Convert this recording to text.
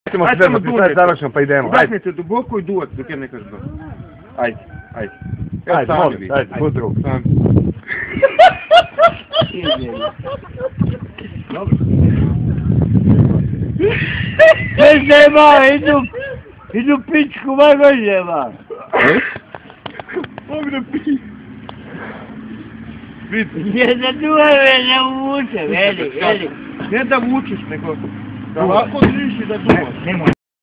Ajde samo dunete. Završno, pa idemo. Udahnete duboko i duvate dok ja ne kažem dobro. Ajde, ajde. Ajde, molim, ajde, put ruku. Dobro. Sve nema, idu pičku magoljeva. Mogu da pijem. Vidi. Ne da duve, ne uvuče, veli. Ne da vučeš, nego da ovako držiš i da duvaš.